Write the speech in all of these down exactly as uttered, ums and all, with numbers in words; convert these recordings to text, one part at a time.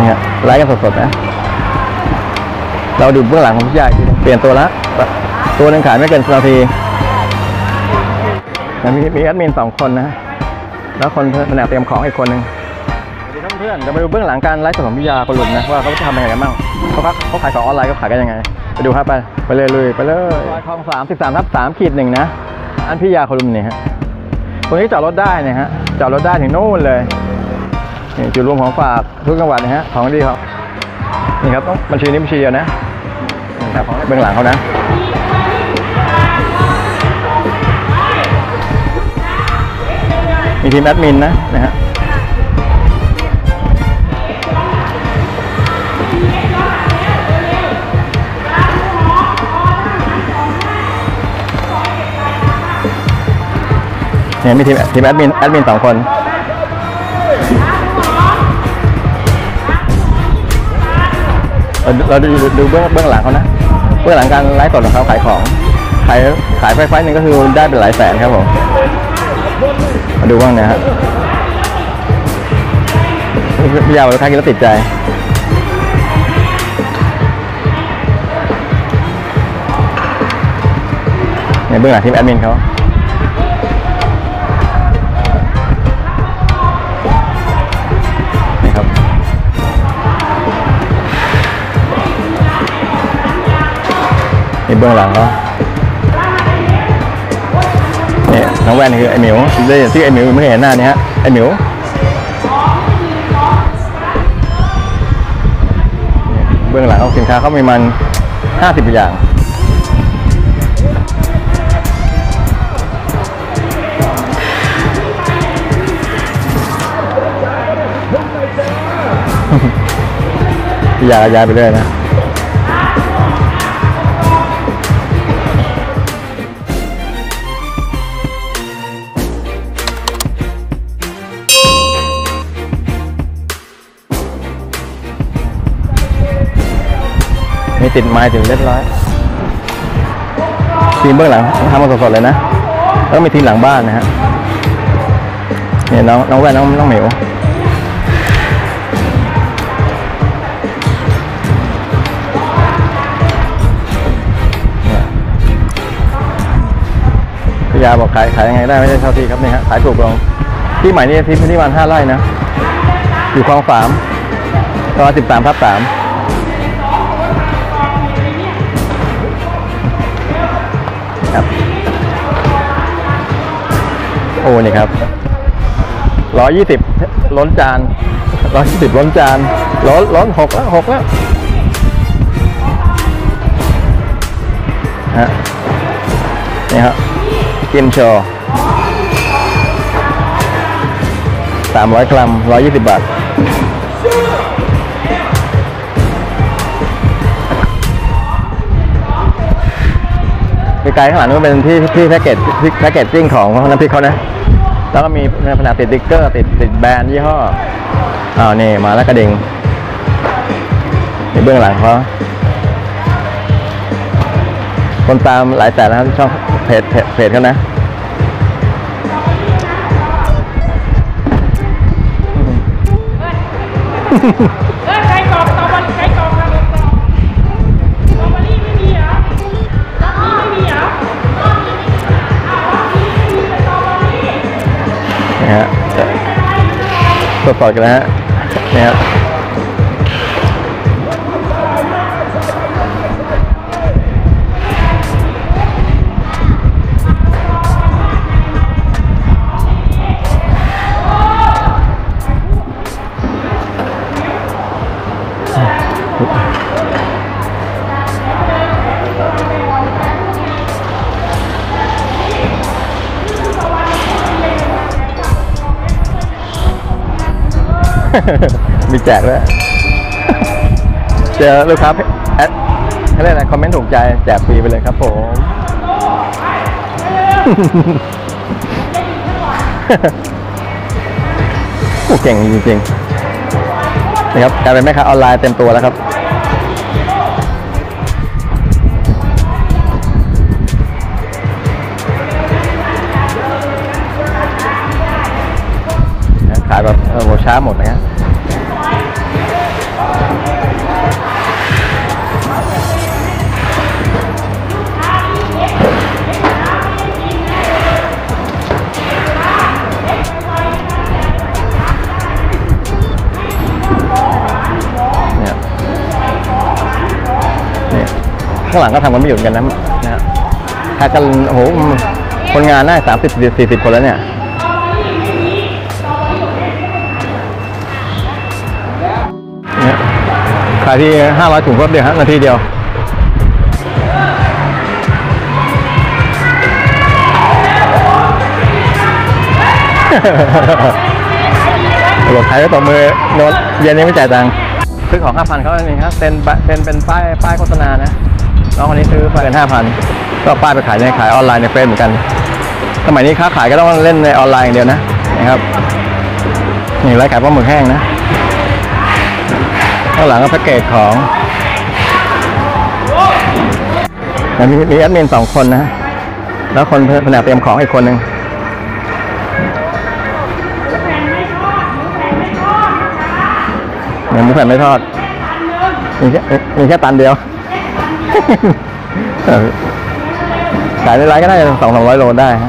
นี่ฮะไลฟ์กันสดๆนะเราดูเบื้องหลังของพี่ใหญ่เปลี่ยนตัวละตัวหนึ่งขายไม่เกินนาทีมีมีแอดมินสองคนนะแล้วคนแผนกเตรียมของอีกคนหนึ่งสวัสดีเพื่อนๆจะมาดูเบื้องหลังการไลฟ์สดของพี่ยาคนหลุมนะว่าเขาจะทำยังไงกันบ้างเขาเขาขายของออนไลน์เขาขายกันยังไงไปดูครับไปไปเลยเลยไปเลยคลองสามสิบสามทับสามขีดหนึ่งนะอันพี่ยาคนหลุมนี่ฮะตรงนี้จอดรถได้เนี่ยฮะจอดรถได้ถึงโน่นเลยนี่จุดรวมของฝากทุกจังหวัดนะฮะของดีเขานี่ครับต้องบัญชีนี้บัญชีเดียวนะแต่ของเบื้องหลังเขานะมีทีมแอดมินนะนะฮะเนี่ยมีทีมทีมแอดมินแอดมินสองคนเราเราดูดูเบื้องเบื้องหลังเขานะเบื้องหลังการไลฟ์สดของเขาขายของขายขายไฟไฟหนึ่งก็คือได้เป็นหลายแสนครับผมมาดูบ้างนะฮะพี่ยาวลูกค้ากินแล้วติดใจเนี่ยเบื้องหลังทีมแอดมินเขานี่ครับนี่เบื้องหลังเขาเนี่ยน้องแว่นคือไอ้หมิวได้ที่ไอ้หมิวไม่เห็นหน้านี่ฮะไอ้หมิวเบื้องหลังเขาสินค้าเขามีมันห้าสิบอย่างยายายไปเรื่อยนะมีติดไม้ถึงเรียบร้อยทีมเบื้องหลังทำมาสดๆเลยนะแล้วมีทีมหลังบ้านนะฮะเนี่ยน้องน้องแว่นน้องน้องหมิวพี่ยาบอกขายขายยังไงได้ไม่ได้เท่าที่ครับนี่ฮะขายถูกลงที่ใหม่นี่ที่ที่วันห้าไร่นะอยู่คลองสามตอนสิบสามทับสามโอ้นี่ครับร้อยยี่สิบล้นจานร้อยยี่สิบล้นจานล้นล้นหกแล้วหกแล้วฮะนี่ครับกินโชว์สามร้อยกรัมร้อยยี่สิบบาทไกลข้างหลังก็เป็นที่ที่แพ็กเกจแพ็กเกจจิ้งของน้ำพริกเขานะแล้วก็มีขนาดติดติ๊กเกอร์ติดติดแบรนด์ยี่ห้ออ้าวนี่มาแล้วกระดิ่งในเบื้องหลังเขาคนตามหลายแสนนะครับช่องเพจเพจเขานะเออไก่กรอบตอบอลไก่กรอบนะตอบอลลี่ไม่มีเหรอไม่มีเหรอนี่ฮะสดๆกันนะฮะนี่ฮะมีแจกด้วยเจอลูกค้าแอดให้เรียกอะไรคอมเมนต์ถูกใจแจกฟรีไปเลยครับผมโอ้เก่งจริงๆนะครับกลายเป็นแม่ค้าออนไลน์เต็มตัวแล้วครับขายแบบโอ้ช้าหมดนะฮะข้างหลังก็ทำกันไม่หยุดกันนะนะฮะแพ็กกันโอ้โหคนงานน่าสามสิบสี่สิบคนแล้วเนี่ยเนี่ยขายที่ห้าร้อยถุงก็เดียวฮะนาทีเดียวหลบท้ายก็ตบมือโน้ตเย็นนี้ไม่จ่ายตังค์ซื้อของห้าพันเขาเองครับเซ็นเป็นเป็นป้ายป้ายโฆษณานะน้องคนนี้ซื้อไปเป็นห้าพันก็ป้ายไปขายในขายออนไลน์ในเฟซเหมือนกันสมัยนี้ค้าขายก็ต้องเล่นในออนไลน์อย่างเดียวนะนะครับนี่ร้านขายปลาหมึกแห้งนะข้างหลังก็แพ็กเกจของมีมีแอดมินสองคนนะแล้วคนแผนกเตรียมของอีกคนหนึ่งหมูแผ่นไม่ทอดมีแค่มีแค่ตันเดียวขายในร้านก็ได้สองสองร้อยโลได้ฮะ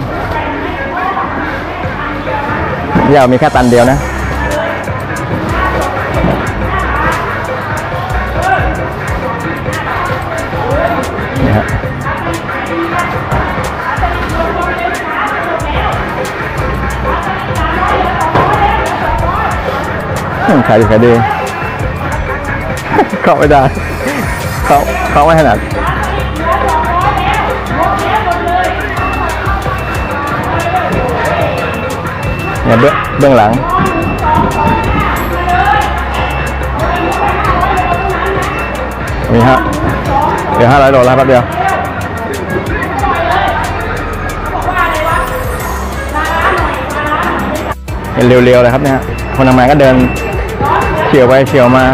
ยาวมีแค่ตันเดียวนะนี่ฮะขายดีขายดีเข้าไม่ได้เข้าเข้าไม่ถนัดเนี่ยเบื้องเบื้องหลังมีฮะเดี๋ยวห้าร้อยโลแล้วแป๊บเดียวเป็นเร็วๆเลยครับเนี่ยคนทำงานก็เดินเฉียวไปเฉียวมา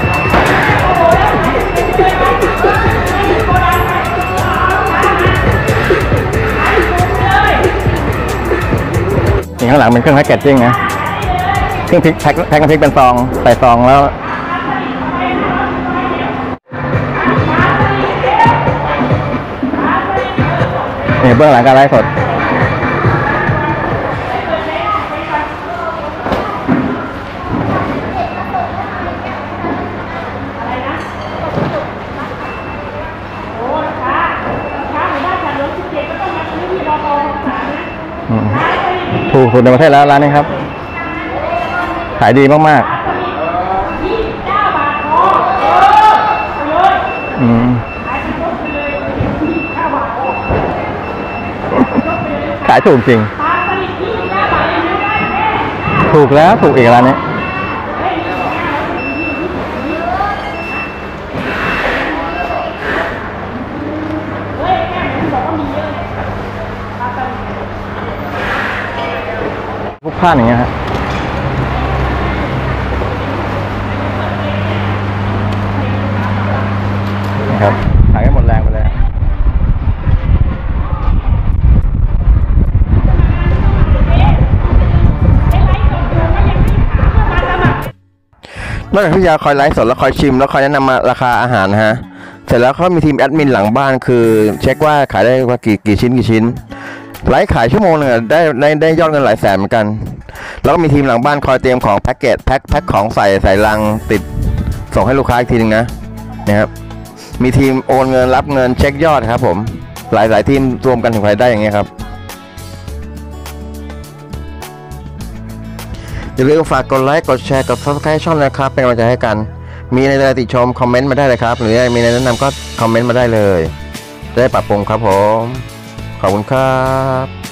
ข้างหลังเป็นเครื่องแพ็กเกจจิ้งนะเครื่องพริกแพ็คแพ็คน้ำพริกเป็นซองใส่ซองแล้วนี่เบื้องหลังการไลฟ์สดถูกสุดในประเทศแล้วร้านนี้ครับขายดีมากๆอืมขายถูกจริงถูกแล้วถูกอีกร้านนี้พวกผ้าอย่างเงี้ยฮะนะครับขายให้หมดแรงไปเลยนอกจากพี่ยาคอยไลฟ์สดแล้วคอยชิมแล้วคอยแนะนำมาราคาอาหารนะฮะเสร็จแล้วเขามีทีมแอดมินหลังบ้านคือเช็คว่าขายได้ว่ากี่กี่ชิ้นกี่ชิ้นไลฟ์ขายชั่วโมงนึงได้ได้ได้ยอดเงินหลายแสนเหมือนกันแล้วก็มีทีมหลังบ้านคอยเตรียมของแพ็กเกจแพ็คแพ็คของใส่ใส่ลังติดส่งให้ลูกค้าอีกทีนึงนะนะครับมีทีมโอนเงินรับเงินเช็คยอดครับผมหลายหลายทีมรวมกันถึงรายได้อย่างเงี้ยครับอย่าลืมฝากกดไลค์กดแชร์กด ซับสไครบ์ ช่องนะครับเป็นกำลังใจให้กันมีในรายติชมคอมเมนต์มาได้เลยครับหรือมีในแนะนำก็คอมเมนต์มาได้เลยจะได้ปรับปรุงครับผมขอบคุณครับ